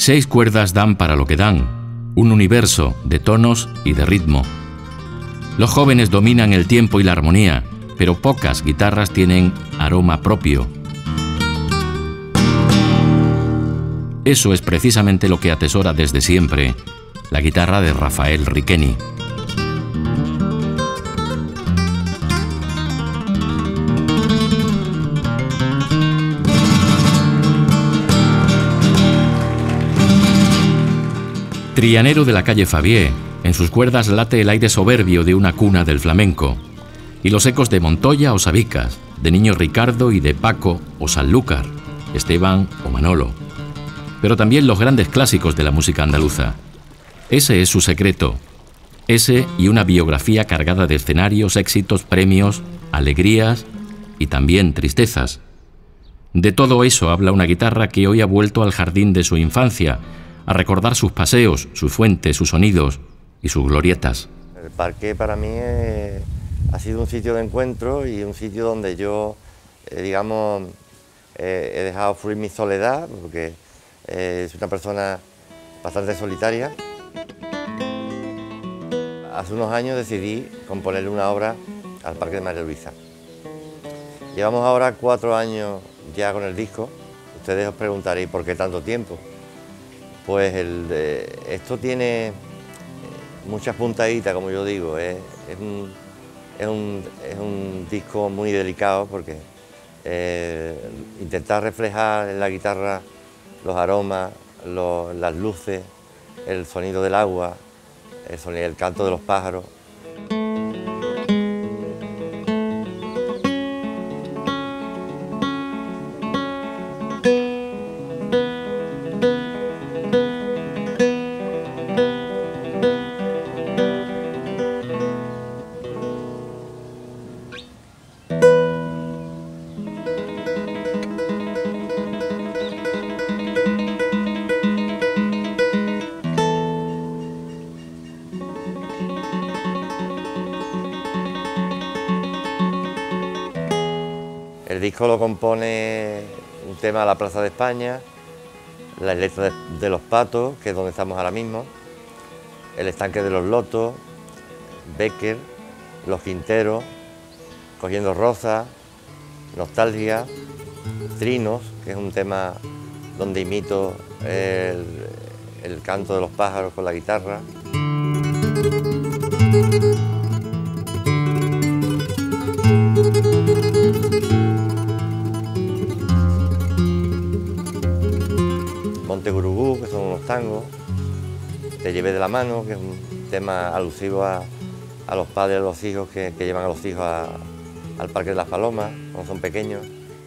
6 cuerdas dan para lo que dan, un universo de tonos y de ritmo. Los jóvenes dominan el tiempo y la armonía, pero pocas guitarras tienen aroma propio. Eso es precisamente lo que atesora desde siempre la guitarra de Rafael Riqueni. Trianero de la calle Favier, en sus cuerdas late el aire soberbio de una cuna del flamenco, y los ecos de Montoya o Sabicas, de Niño Ricardo y de Paco o Sanlúcar, Esteban o Manolo, pero también los grandes clásicos de la música andaluza. Ese es su secreto, ese y una biografía cargada de escenarios, éxitos, premios, alegrías y también tristezas. De todo eso habla una guitarra que hoy ha vuelto al jardín de su infancia, a recordar sus paseos, sus fuentes, sus sonidos y sus glorietas. El parque para mí ha sido un sitio de encuentro y un sitio donde yo, digamos, he dejado fluir mi soledad, porque soy una persona bastante solitaria. Hace unos años decidí componerle una obra al Parque de María Luisa. Llevamos ahora 4 años ya con el disco. Ustedes os preguntaréis por qué tanto tiempo. Pues esto tiene muchas puntaditas, como yo digo. Es un disco muy delicado porque intentar reflejar en la guitarra los aromas, las luces, el sonido del agua, el canto de los pájaros. El disco lo compone un tema de la Plaza de España, la letra de Los Patos, que es donde estamos ahora mismo, el estanque de los Lotos, Becker, Los Quinteros, Cogiendo Rosas, Nostalgia, Trinos, que es un tema donde imito el canto de los pájaros con la guitarra. Montegurugú, que son unos tangos, Te llevé de la mano, que es un tema alusivo a los padres de los hijos que llevan a los hijos al Parque de las Palomas, cuando son pequeños.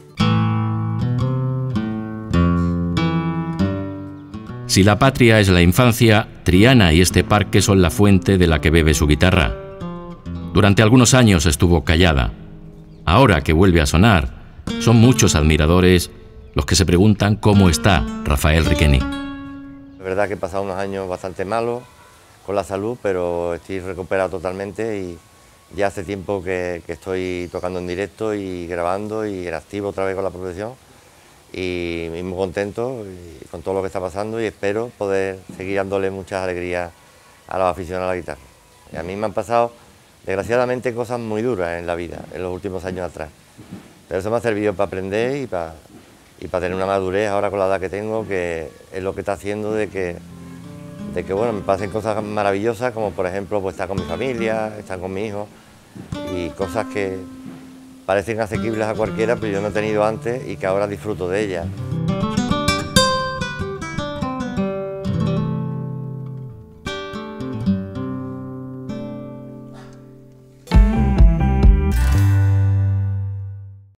Si la patria es la infancia, Triana y este parque son la fuente de la que bebe su guitarra. Durante algunos años estuvo callada. Ahora que vuelve a sonar, son muchos admiradores los que se preguntan cómo está Rafael Riqueni. Es verdad que he pasado unos años bastante malos con la salud, pero estoy recuperado totalmente y ya hace tiempo que estoy tocando en directo y grabando y en activo otra vez con la profesión y muy contento con todo lo que está pasando y espero poder seguir dándole muchas alegrías a los aficionados a la guitarra. Y a mí me han pasado, desgraciadamente, cosas muy duras en la vida, en los últimos años atrás, pero eso me ha servido para aprender y para tener una madurez ahora con la edad que tengo, que es lo que está haciendo de que bueno, me pasen cosas maravillosas, como por ejemplo pues estar con mi familia, estar con mi hijo, y cosas que parecen asequibles a cualquiera, pero yo no he tenido antes y que ahora disfruto de ellas.